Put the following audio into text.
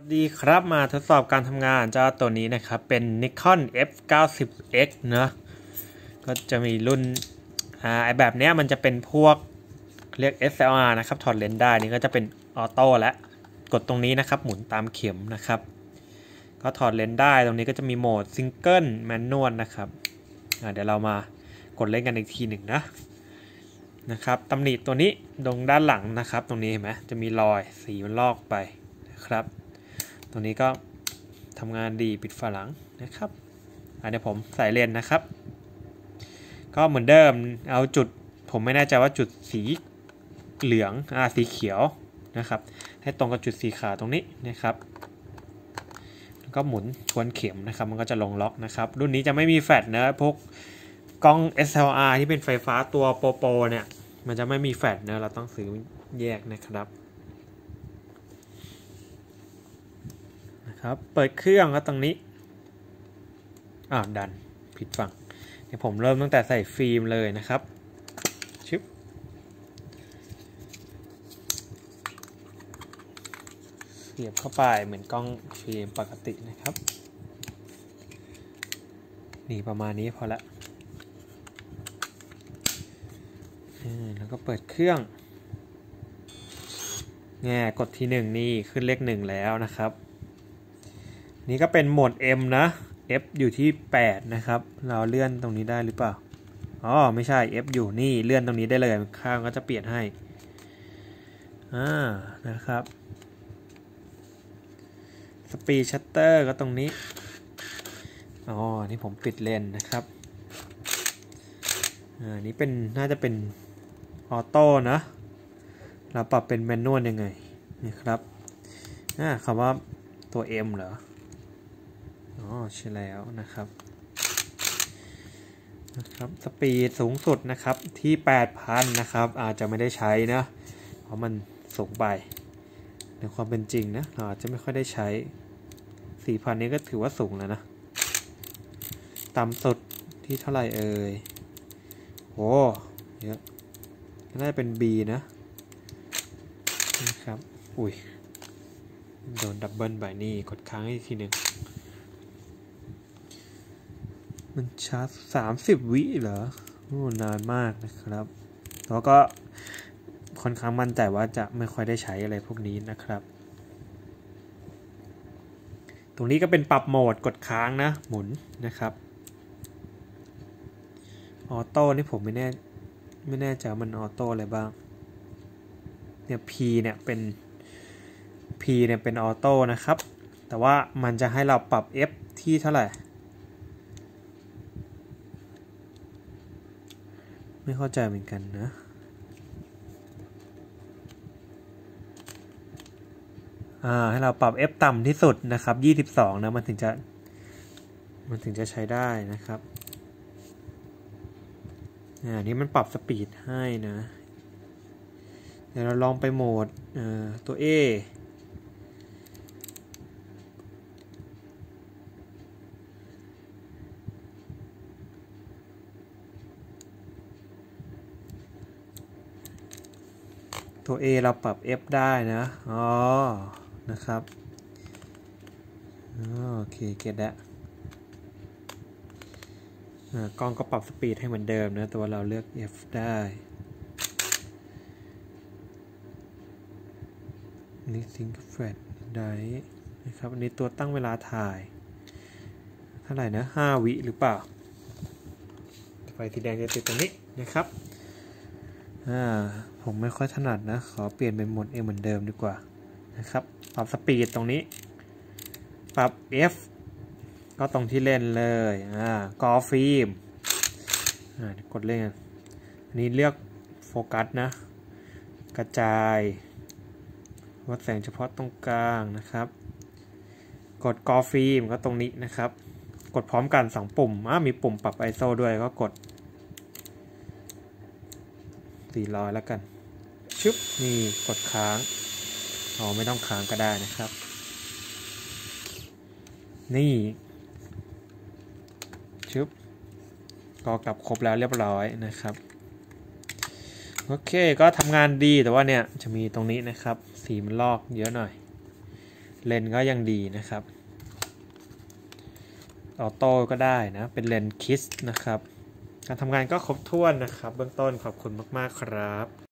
ดีครับมาทดสอบการทำงานเจ้าตัวนี้นะครับเป็น Nikon F90X เนอะก็จะมีรุ่นไอแบบเนี้ยมันจะเป็นพวกเรียก SLR นะครับถอดเลนส์ได้นี่ก็จะเป็นออโต้และกดตรงนี้นะครับหมุนตามเข็มนะครับก็ถอดเลนส์ได้ตรงนี้ก็จะมีโหมดซิงเกิลแมนนวลนะครับเดี๋ยวเรามากดเล่นกันอีกทีหนึ่งนะครับตำหนิตัวนี้ตรงด้านหลังนะครับตรงนี้เห็นไหมจะมีรอยสีมันลอกไปนะครับตรงนี้ก็ทำงานดีปิดฝาหลังนะครับเดี๋ยวผมใส่เลนนะครับก็เหมือนเดิมเอาจุดผมไม่แน่ใจว่าจุดสีเหลืองสีเขียวนะครับให้ตรงกับจุดสีขาวตรงนี้นะครับแล้วก็หมุนทวนเข็มนะครับมันก็จะลงล็อกนะครับรุ่นนี้จะไม่มีแฟลชนะพวกกล้อง SLR ที่เป็นไฟฟ้าตัวโปรเนี่ยมันจะไม่มีแฟลชนะเราต้องซื้อแยกนะครับเปิดเครื่องก็ตรงนี้ดันผิดฝั่งเดี๋ยวผมเริ่มตั้งแต่ใส่ฟิล์มเลยนะครับชึบเสียบเข้าไปเหมือนกล้องฟิล์มปกตินะครับนี่ประมาณนี้พอละแล้วก็เปิดเครื่องกดที1นี่ขึ้นเลข1แล้วนะครับนี่ก็เป็นโหมด M นะ F อยู่ที่8นะครับเราเลื่อนตรงนี้ได้หรือเปล่าไม่ใช่ F อยู่นี่เลื่อนตรงนี้ได้เลยข้างก็จะเปลี่ยนให้นะครับสปีดชัตเตอร์ก็ตรงนี้นี่ผมปิดเลนนะครับนี่เป็นน่าจะเป็นออโต้นะเราปรับเป็นแมนนวลยังไงนี่ครับคำว่าตัว M เหรอใช่แล้วนะครับสปีดสูงสุดนะครับที่ 8,000 นะครับอาจจะไม่ได้ใช้นะเพราะมันสูงไปในความเป็นจริงนะเราอาจจะไม่ค่อยได้ใช้ 4,000 นี้ก็ถือว่าสูงแล้วนะต่ำสุดที่เท่าไหร่เอ่ยเยอะน่าจะเป็น B นะครับอุ้ยโดนดับเบิลไปนี่กดค้างอีกทีหนึ่งมันชาร์จ30 วิเหรอนานมากนะครับแล้วก็ค่อนข้างมั่นใจว่าจะไม่ค่อยได้ใช้อะไรพวกนี้นะครับตรงนี้ก็เป็นปรับโหมดกดค้างนะหมุนนะครับออโต้นี่ผมไม่แน่ใจมันออโต้อะไรบ้างเนี่ย P เนี่ยเป็นออโต้นะครับแต่ว่ามันจะให้เราปรับ F ที่เท่าไหร่ไม่เข้าใจเหมือนกันนะให้เราปรับ F ต่ำที่สุดนะครับ22นะมันถึงจะใช้ได้นะครับนี่มันปรับสปีดให้นะเดี๋ยวเราลองไปโหมดตัว Aตัว A เราปรับ F ได้นะนะครับโอเคเก็ตแล้วกล้องก็ปรับสปีดให้เหมือนเดิมนะตัวเราเลือก F ได้นี่ซิงค์แฟลชได้นะครับอันนี้ตัวตั้งเวลาถ่ายเท่าไหร่นะ5 วิหรือเปล่าไฟสีแดงจะติดตรงนี้นะครับผมไม่ค่อยถนัดนะขอเปลี่ยนเป็นโหมด A เหมือนเดิมดีกว่านะครับปรับสปีดตรงนี้ปรับ F ก็ตรงที่เล่นเลยกอฟิล์มกดเล่นอันนี้เลือกโฟกัสนะกระจายวัดแสงเฉพาะตรงกลางนะครับกดกอฟิล์มก็ตรงนี้นะครับกดพร้อมกัน2ปุ่มมีปุ่มปรับ ISO ด้วยก็กด400แล้วกันชึบนี่กดค้างไม่ต้องค้างก็ได้นะครับนี่ชึบก็กลับครบแล้วเรียบร้อยนะครับโอเคก็ทำงานดีแต่ว่าเนี่ยจะมีตรงนี้นะครับสีมันลอกเยอะหน่อยเลนส์ก็ยังดีนะครับออโต้ก็ได้นะเป็นเลนส์คิสนะครับการทำงานก็ครบถ้วนนะครับเบื้องต้นขอบคุณมากๆครับ